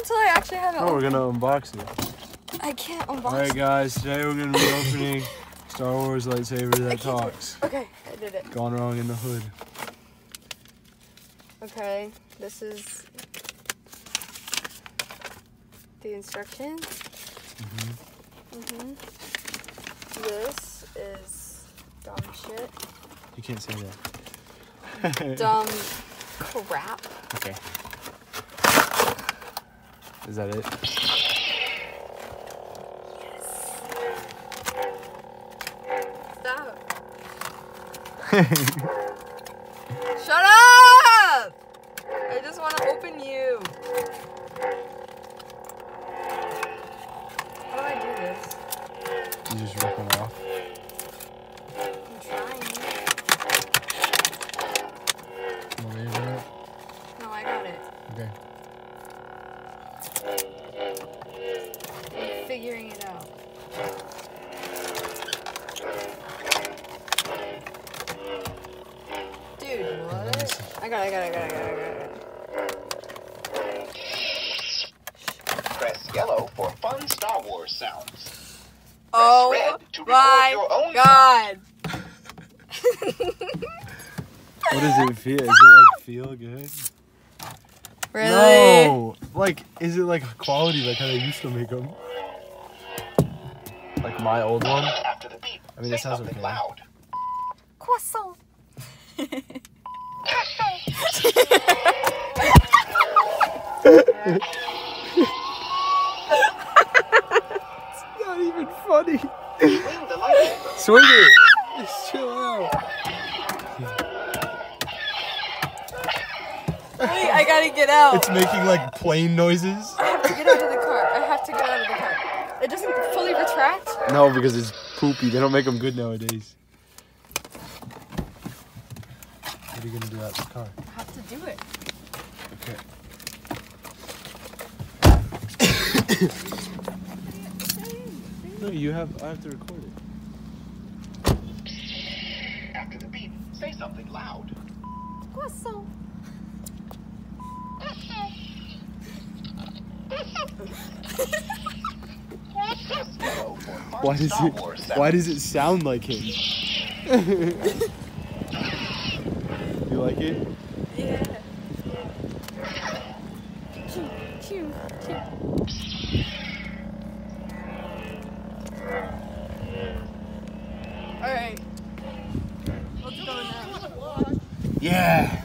until I actually have it. Oh, we're gonna unbox it. I can't unbox it. Alright guys, today we're gonna be opening Star Wars lightsaber that talks. Okay, I did it. Gone wrong in the hood. Okay, this is the instructions. This is dumb shit. You can't say that. Dumb crap. Okay. Is that it? Yes. Stop. Shut up! I just want to open you. How do I do this? You just rip them off. I'm trying. Well, there you go. No, I got it. Okay. I'm figuring it out. Dude, what? I got it. Press yellow for fun Star Wars sounds. Oh red to record my your own god! What does it feel? Is it like feel good? Really? No! Like, is it like quality like how they used to make them? Like my old one? After the beep, I mean, say it sounds something okay. loud. Croissant. It's not even funny. Swing the lightsaber. Swing it! Just chill out. Wait, I gotta get out. It's making like plane noises. I have to get out of the car. It doesn't fully retract? No, because it's poopy. They don't make them good nowadays. What are you gonna do out the car? I have to do it. Okay. No, you have. I have to record it. After the beep, say something loud. Croissant. Press yellow for fun Why does Star it? Wars Why sounds. does it sound like him? You like it? Yeah. Choo. Alright. Let's go now. Yeah.